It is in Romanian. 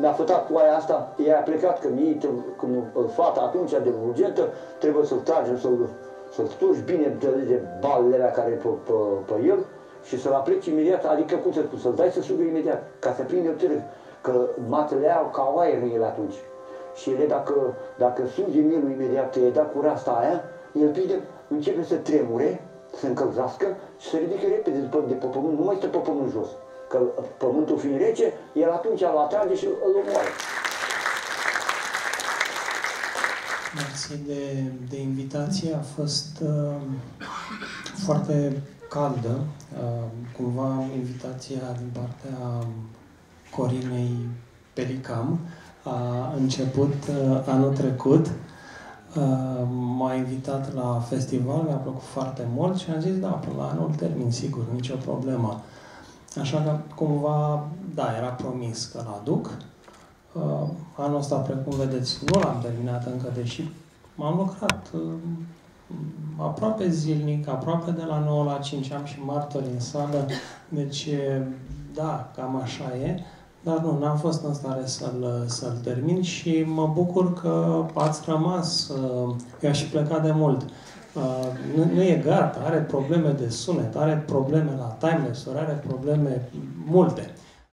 mi-a fătat cu aia asta, ea a plecat, că mie, când fata atunci de urgentă, trebuie să-l tragem, să-l stuși bine de balele alea care pe el și să-l apleci imediat, adică cum să spun, să-l dai să sugă imediat, ca să prinde târg, că matele au ca aer în ele atunci. Și ele, dacă suge mielul imediat, că e dat cu rasta aia, el prinde, începe să tremure, să încălzească și să ridică repede de pe pământ, nu mai stă pe pământ jos. Că pământul fiind rece, el atunci îl atrage și îl omoară. Mersi de invitație, a fost foarte caldă. Cumva invitația din partea Corinei Pelicam a început anul trecut. M-a invitat la festival, mi-a plăcut foarte mult și am zis, da, până la anul termin, sigur, nicio problemă. Așa că, cumva, da, era promis că l-aduc. Anul ăsta, precum vedeți, nu l-am terminat încă, deși m-am lucrat aproape zilnic, aproape de la 9 la 5, am și martori în sală, deci, da, cam așa e. Dar nu, n-am fost în stare să-l termin și mă bucur că ați rămas. Eu aș fi plecat de mult. Nu e gata, are probleme de sunet, are probleme la timelapse-uri, are probleme multe.